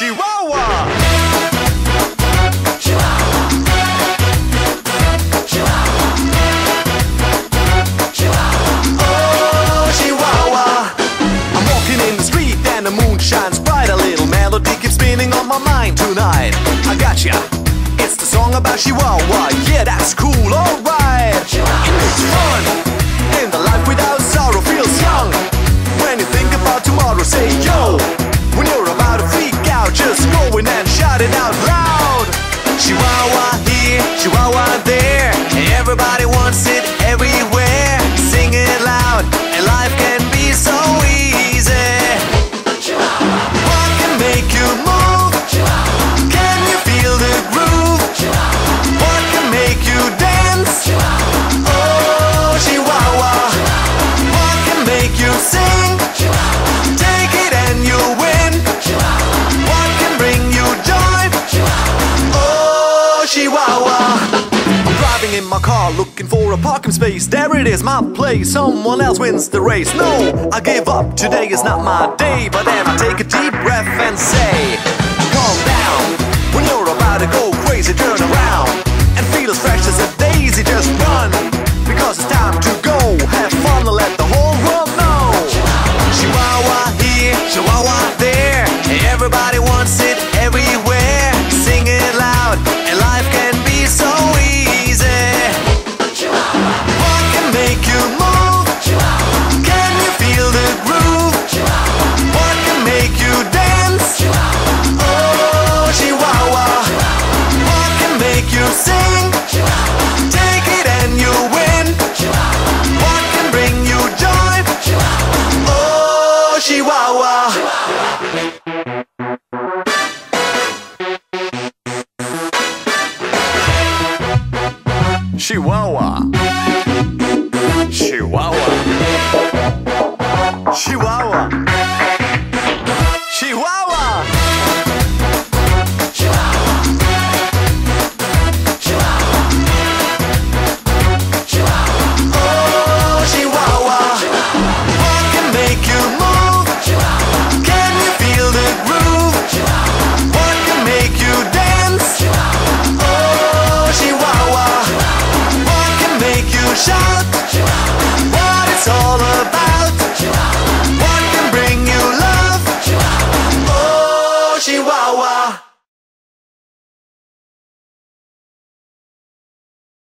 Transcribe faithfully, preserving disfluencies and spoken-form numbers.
Chihuahua. The moon shines bright, a little melody keeps spinning on my mind tonight. I gotcha, it's the song about Chihuahua. Yeah, that's cool, alright. It makes fun, and the life without sorrow feels young. When you think about tomorrow, say yo. When you're about to freak out, just go in and shout it out loud. Chihuahua here, Chihuahua there, everybody wants it everywhere. Sing it loud, and life can be so easy. What can make you move? Can you feel the groove? What can make you dance? Oh, Chihuahua. What can make you sing? Take it and you win. What can bring you joy? Oh, Chihuahua. I'm driving in my car looking for a parking space. There it is, my place. Someone else wins the race. No, I give up. Today is not my day. But then I take a deep breath and say, calm down. When you're about to go crazy, turn around and feel as fresh as a daisy. Just run, because it's time to go. Have fun and let the whole world know. Chihuahua here, Chihuahua there, everybody wants it everywhere. Sing it loud, and life can be so easy. What can make you move? Can you feel the groove? What can make you dance? Oh, Chihuahua. What can make you sing? Take it and you win. What can bring you joy? Oh, Chihuahua. Chihuahua. Chihuahua. Chihuahua. Chihuahua. Oh, Chihuahua. What can make you move? Can you feel the groove? What can make you dance? Oh, Chihuahua. What can make you shout? What it's all about? What can bring you love? Oh, Chihuahua.